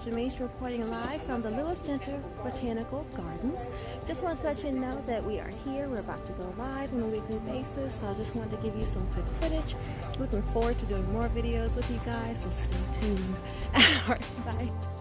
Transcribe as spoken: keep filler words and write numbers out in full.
Janice reporting live from the Lewis Ginter Botanical Gardens. Just want to let you know that we are here. We're about to go live on a weekly basis, so I just wanted to give you some quick footage. Looking forward to doing more videos with you guys, so stay tuned. All right, bye.